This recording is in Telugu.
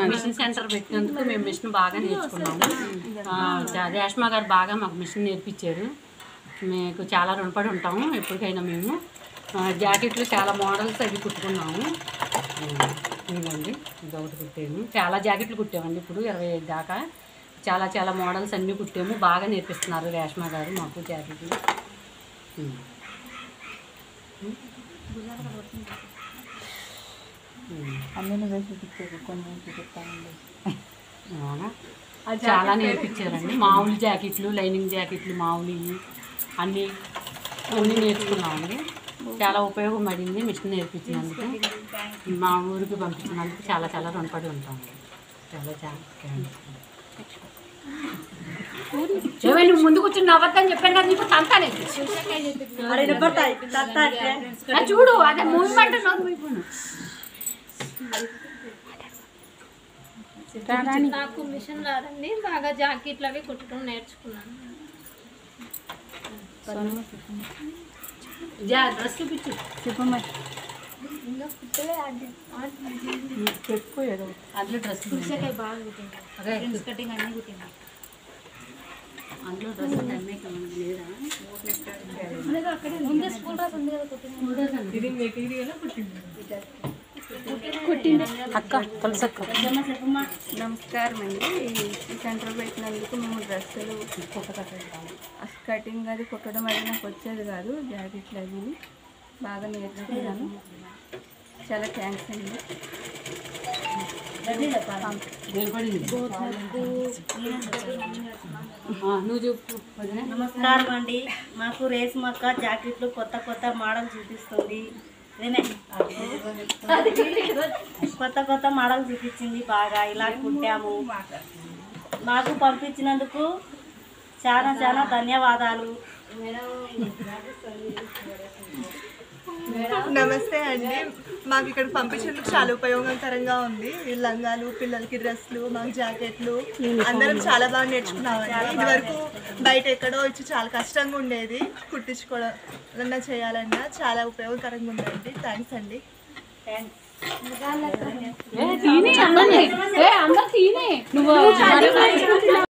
మిషన్ సెంటర్ పెట్టినందుకు మేము మిషన్ బాగా నేర్చుకున్నాము. రేష్మా గారు బాగా మాకు మిషన్ నేర్పించారు. మీకు చాలా రుణపడి ఉంటాము ఎప్పటికైనా. మేము జాకెట్లు చాలా మోడల్స్ అవి కుట్టుకున్నాము. ఇదిగోండి ఇదొకటి కుట్టాము. చాలా జాకెట్లు కుట్టామండి ఇప్పుడు 25 దాకా. చాలా చాలా మోడల్స్ అన్నీ కుట్టాము. బాగా నేర్పిస్తున్నారు రేష్మా గారు మాకు జాకెట్లు. చాలా నేర్పించారండి. మామూలు జాకెట్లు, లైనింగ్ జాకెట్లు, మామూలు అన్నీ నేర్చుకున్నామండి. చాలా ఉపయోగపడింది మిషన్ నేర్పించినందుకు. మా ఊరికి పంపించినందుకు చాలా చాలా రుణపడి ఉంటాము. చాలా చాలా ఏమైనా ముందు కూర్చుని నవ్వద్దని చెప్పాను కదా నీకు. తంతానే చూడు, అదే మూవ్మెంట్ నాకు మిషన్ రాదండి. బాగా జాకెట్లు అవి కుట్టడం నేర్చుకున్నాను. డ్రెస్ చూపించు చెప్పమ్మా. అందులో డ్రెస్ బాగా కటింగ్ అన్నీ కుట్టింది. అందులో డ్రెస్ లేదా ముందే స్కూల్ డ్రెస్ ఉంది కదా కుట్టింది అక్క తులసక్క. నమస్కారం అండి. ఈ సెంటర్ పెట్టినందుకు మేము డ్రెస్సులు కటింగ్ అది కుట్టడం అది నాకు వచ్చేది కాదు. జాకెట్లు అవి బాగా నేర్చుకున్నాను. చాలా థ్యాంక్స్ అండి. నువ్వు చెప్పు. నమస్కారం అండి. మాకు రేస్మక్క జాకెట్లు కొత్త కొత్త మోడల్ చూపిస్తుంది. కొత్త కొత్త మోడల్ చూపించింది. బాగా ఇలా కుట్టాము. మాకు పంపించినందుకు చాలా చాలా ధన్యవాదాలు. నమస్తే అండి. మాకు ఇక్కడ పంపించినందుకు చాలా ఉపయోగకరంగా ఉంది. లంగాలు, పిల్లలకి డ్రెస్లు, మాకు జాకెట్లు అందరం చాలా బాగా నేర్చుకున్నామండి. ఇదివరకు బయట ఎక్కడో ఇచ్చి చాలా కష్టంగా ఉండేది. కుట్టించుకోవాలన్నా చేయాలన్నా చాలా ఉపయోగకరంగా ఉందండి. థ్యాంక్స్ అండి. అందరు